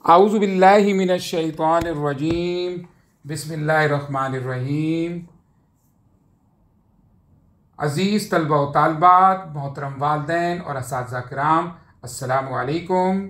اعوذ باللہ من الشیطان الرجیم بسم اللہ الرحمن الرحیم۔ عزیز طلبہ و طالبات، محترم والدین اور اساتذہ کرام، السلام علیکم۔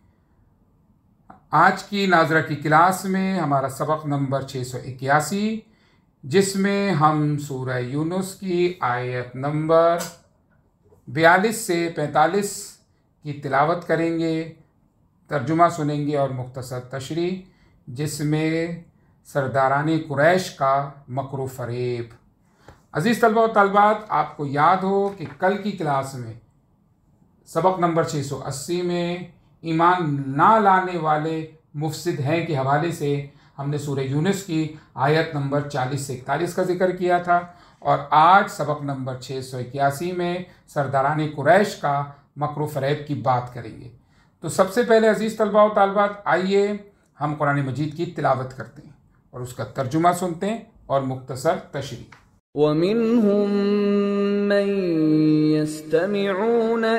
آج کی ناظرہ کی کلاس میں ہمارا سبق نمبر 681، جس میں ہم سورہ یونس کی آیت نمبر 42 سے 45 کی تلاوت کریں گے، ترجمہ سنیں گے اور مختصر تشریح، جس میں سرداران قریش کا مکر و فریب۔ عزیز طلبہ و طالبات، آپ کو یاد ہو کہ کل کی کلاس میں سبق نمبر 680 میں ایمان نہ لانے والے مفسد ہیں کے حوالے سے ہم نے سورہ یونس کی آیت نمبر 40 سے 41 کا ذکر کیا تھا، اور آج سبق نمبر 681 میں سرداران قریش کا مکر و فریب کی بات کریں گے۔ تو سب سے پہلے عزیز طلبہ و طالبات، آئیے ہم قرآن مجید کی تلاوت کرتے ہیں اور اس کا ترجمہ سنتے ہیں اور مختصر تشریح۔ وَمِنْهُمْ مَنْ يَسْتَمِعُونَ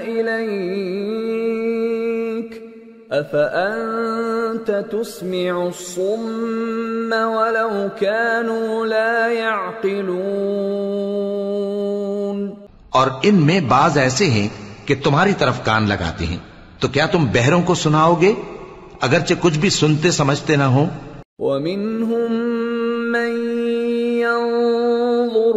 إِلَيْكَ أَفَأَنْتَ تُسْمِعُ الصُّمَّ وَلَوْ كَانُوا لَا يَعْقِلُونَ۔ اور ان میں بعض ایسے ہیں کہ تمہاری طرف کان لگاتے ہیں، تو کیا تم بہروں کو سناؤ گے اگرچہ کچھ بھی سنتے سمجھتے نہ ہوں؟ وَمِنْهُمْ مَنْ يَنظُرُ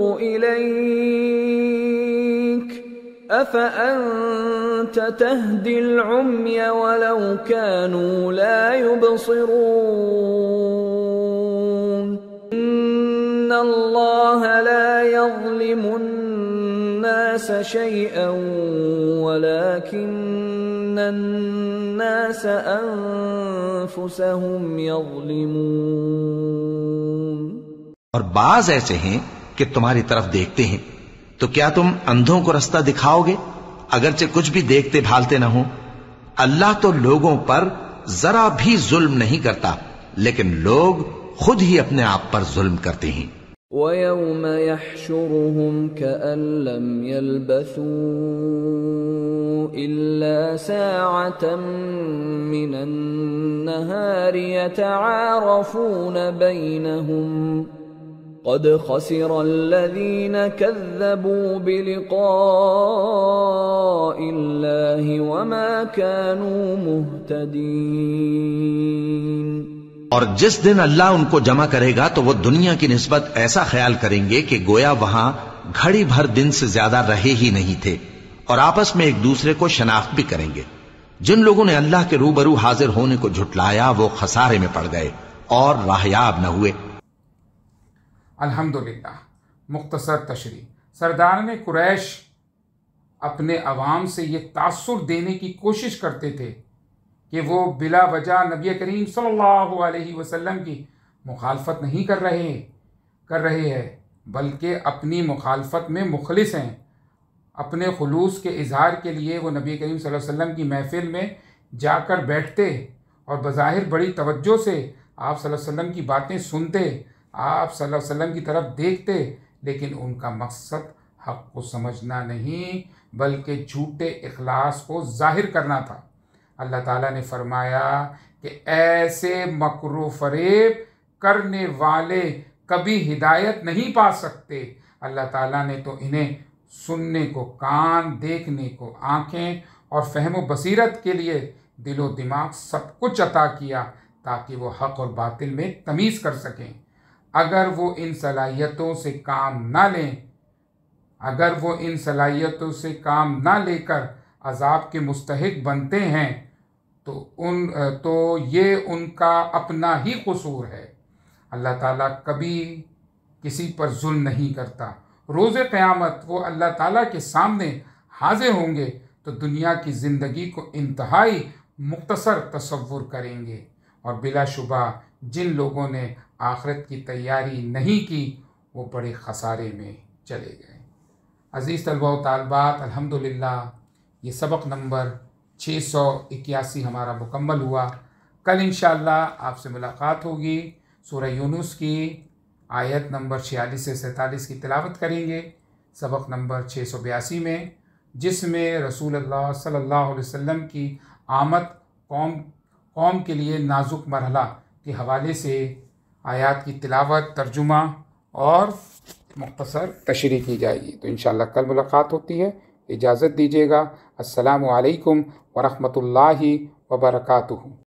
إِلَيْكَ أَفَأَنْتَ تَهْدِي الْعُمْيَ وَلَوْ كَانُوا لَا يُبْصِرُونَ إِنَّ اللَّهَ لَا يَظْلِمُ النَّاسَ شَيْئًا وَلَكِنَّ النَّاسَ أَنفُسَهُمْ يَظْلِمُونَ۔ اور بعض ایسے ہیں کہ تمہاری طرف دیکھتے ہیں، تو کیا تم اندھوں کو رستہ دکھاؤ گے اگرچہ کچھ بھی دیکھتے بھالتے نہ ہوں؟ اللہ تو لوگوں پر ذرا بھی ظلم نہیں کرتا، لیکن لوگ خود ہی اپنے آپ پر ظلم کرتے ہیں۔ وَيَوْمَ يَحْشُرُهُمْ كَأَن لَّمْ يَلْبَثُوا إِلَّا سَاعَةً مِّنَ النَّهَارِ يَتَعَارَفُونَ بَيْنَهُمْ قَدْ خَسِرَ الَّذِينَ كَذَّبُوا بِلِقَاءِ اللَّهِ وَمَا كَانُوا مُهْتَدِينَ۔ اور جس دن اللہ ان کو جمع کرے گا تو وہ دنیا کی نسبت ایسا خیال کریں گے کہ گویا وہاں گھڑی بھر دن سے زیادہ رہے ہی نہیں تھے، اور آپس میں ایک دوسرے کو شناخت بھی کریں گے۔ جن لوگوں نے اللہ کے روبرو حاضر ہونے کو جھٹلایا وہ خسارے میں پڑ گئے اور راہیاب نہ ہوئے۔ الحمدللہ۔ مختصر تشریح۔ سرداران قریش اپنے عوام سے یہ تاثر دینے کی کوشش کرتے تھے کہ وہ بلا وجہ نبی کریم صلی اللہ علیہ وسلم کی مخالفت نہیں کر رہے ہیں، بلکہ اپنی مخالفت میں مخلص ہیں۔ اپنے خلوص کے اظہار کے لیے وہ نبی کریم صلی اللہ علیہ وسلم کی محفل میں جا کر بیٹھتے اور بظاہر بڑی توجہ سے آپ صلی اللہ علیہ وسلم کی باتیں سنتے، آپ صلی اللہ علیہ وسلم کی طرف دیکھتے، لیکن ان کا مقصد حق کو سمجھنا نہیں بلکہ جھوٹے اخلاص کو ظاہر کرنا تھا۔ اللہ تعالیٰ نے فرمایا کہ ایسے مکر و فریب کرنے والے کبھی ہدایت نہیں پا سکتے۔ اللہ تعالیٰ نے تو انہیں سننے کو کان، دیکھنے کو آنکھیں اور فہم و بصیرت کے لیے دل و دماغ سب کچھ عطا کیا تاکہ وہ حق اور باطل میں تمیز کر سکیں۔ اگر وہ ان صلاحیتوں سے کام نہ لے کر عذاب کے مستحق بنتے ہیں تو یہ ان کا اپنا ہی قصور ہے۔ اللہ تعالیٰ کبھی کسی پر ظلم نہیں کرتا۔ روز قیامت وہ اللہ تعالیٰ کے سامنے حاضر ہوں گے تو دنیا کی زندگی کو انتہائی مختصر تصور کریں گے، اور بلا شبہ جن لوگوں نے آخرت کی تیاری نہیں کی وہ بڑے خسارے میں چلے گئے۔ عزیز طلبہ و طالبات، الحمدللہ یہ سبق نمبر 681 ہمارا مکمل ہوا۔ کل انشاءاللہ آپ سے ملاقات ہوگی، سورہ یونس کی آیت نمبر 46 سے 47 کی تلاوت کریں گے، سبق نمبر 682 میں، جس میں رسول اللہ صلی اللہ علیہ وسلم کی آمد قوم قوم کے لیے نازک مرحلہ کے حوالے سے آیات کی تلاوت، ترجمہ اور مختصر تشریح کی جائے گی۔ تو انشاءاللہ کل ملاقات ہوتی ہے، اجازت دیجیے گا۔ السلام علیکم ورحمۃ اللہ وبرکاتہ۔